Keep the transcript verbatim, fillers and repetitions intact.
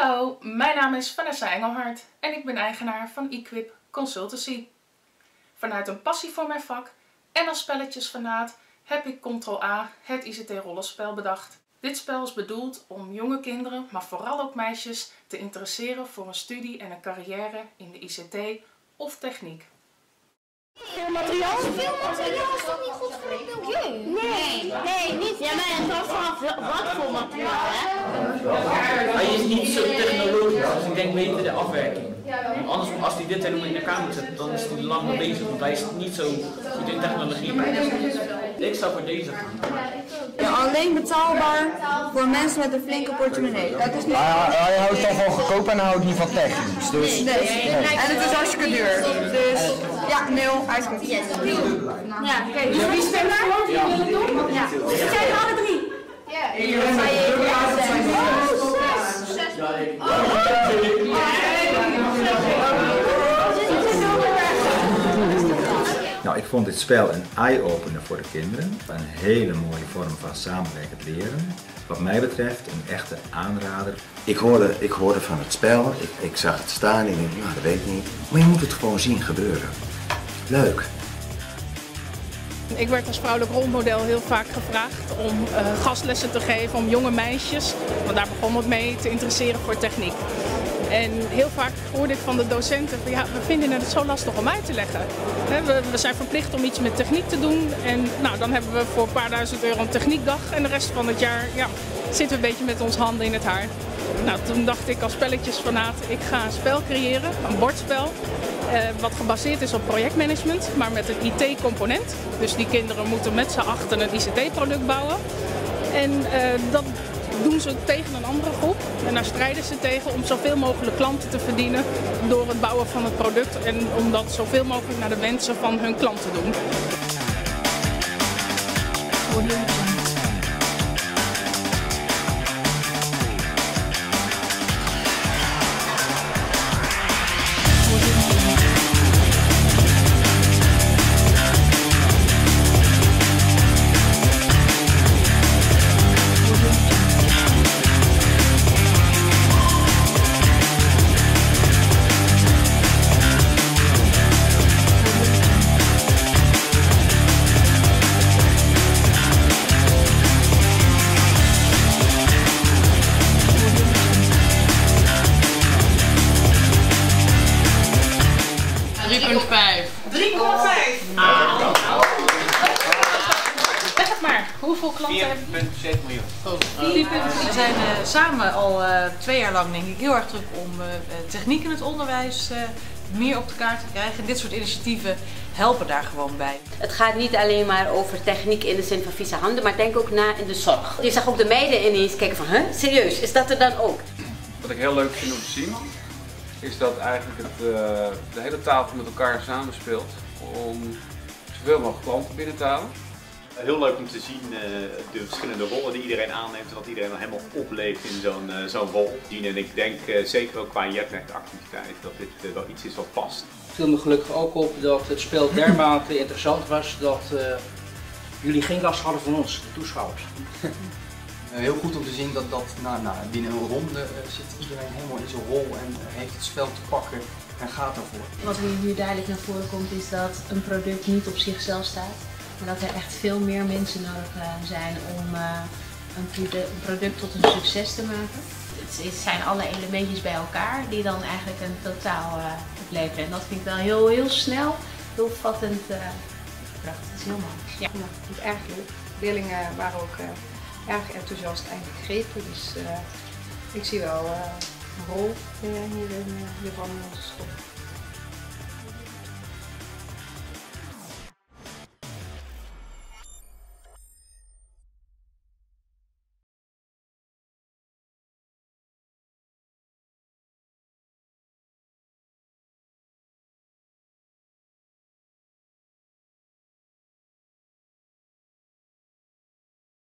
Hallo, mijn naam is Vanessa Engelhard en ik ben eigenaar van Equip Consultancy. Vanuit een passie voor mijn vak en als spelletjesfanaat heb ik Control A, het I C T-rollenspel, bedacht. Dit spel is bedoeld om jonge kinderen, maar vooral ook meisjes, te interesseren voor een studie en een carrière in de I C T of techniek. Veel materiaal? Veel materiaal is toch niet goed voor het milieu? Nee, nee, niet. Ja, maar het hangt vanaf wat voor materiaal, hè? Hij is niet zo technologisch, dus ik denk beter de afwerking. Anders, als hij dit helemaal in elkaar moet zetten, dan is hij lang mee bezig, want hij is niet zo goed in technologie. Ik zou voor deze gaan. Ja, alleen betaalbaar voor mensen met een flinke portemonnee. Dat is niet... Maar hij houdt dan van goedkoop en hij houdt niet van technisch. Dus... Nee, nee. En het is hartstikke duur. Dus ja, nul, uitgekomen. Yes. Ja, oké. Dus wie stemt daar? Ja. Ja. Zijn er alle drie? Ja. Nou, ik vond dit spel een eye-opener voor de kinderen. Een hele mooie vorm van samenwerkend leren. Wat mij betreft een echte aanrader. Ik hoorde, ik hoorde van het spel, ik, ik zag het staan en ik dacht, nou dat weet ik niet. Maar je moet het gewoon zien gebeuren. Leuk. Ik werd als vrouwelijk rolmodel heel vaak gevraagd om uh, gastlessen te geven om jonge meisjes, want daar begon het mee, te interesseren voor techniek. En heel vaak hoorde ik van de docenten, ja, we vinden het zo lastig om uit te leggen. We, we zijn verplicht om iets met techniek te doen en nou, dan hebben we voor een paar duizend euro een techniekdag en de rest van het jaar ja, zitten we een beetje met ons handen in het haar. Nou, toen dacht ik als spelletjesfanaat, ik ga een spel creëren, een bordspel. Uh, wat gebaseerd is op projectmanagement, maar met een I T-component. Dus die kinderen moeten met z'n achten een I C T-product bouwen. En uh, dat doen ze tegen een andere groep. En daar strijden ze tegen om zoveel mogelijk klanten te verdienen door het bouwen van het product. En om dat zoveel mogelijk naar de wensen van hun klant te doen. drie komma vijf. drie komma vijf! Ah. Zeg het maar, hoeveel klanten hebben we? vier komma zeven miljoen. We zijn uh, samen al uh, twee jaar lang denk ik heel erg druk om uh, techniek in het onderwijs uh, meer op de kaart te krijgen. En dit soort initiatieven helpen daar gewoon bij. Het gaat niet alleen maar over techniek in de zin van vieze handen, maar denk ook na in de zorg. Je zag ook de meiden ineens kijken van, huh, serieus, is dat er dan ook? Wat ik heel leuk vind om te zien, is dat eigenlijk het, uh, de hele tafel met elkaar samenspeelt om zoveel mogelijk klanten binnen te halen. Heel leuk om te zien uh, de verschillende rollen die iedereen aanneemt en dat iedereen dan helemaal opleeft in zo'n uh, zo'n rol. En ik denk uh, zeker ook qua jetnet-activiteit dat dit uh, wel iets is wat past. Het viel me gelukkig ook op dat het spel dermate interessant was dat uh, jullie geen last hadden van ons, de toeschouwers. Heel goed om te zien dat, dat nou, nou, binnen een ronde uh, zit iedereen helemaal in zijn rol en uh, heeft het spel te pakken en gaat daarvoor. Wat hier nu duidelijk naar voren komt is dat een product niet op zichzelf staat, maar dat er echt veel meer mensen nodig uh, zijn om uh, een, produ een product tot een succes te maken. Het, het zijn alle elementjes bij elkaar die dan eigenlijk een totaal uh, opleveren en dat vind ik wel heel, heel snel, heel vattend uh, gebracht. Dat is heel mooi. Ja. Ja, dat is erg leuk. Leerlingen waren ook uh, erg enthousiast en gegrepen, dus uh, ik zie wel uh, een rol uh, hierin, uh, hiervan in onze school.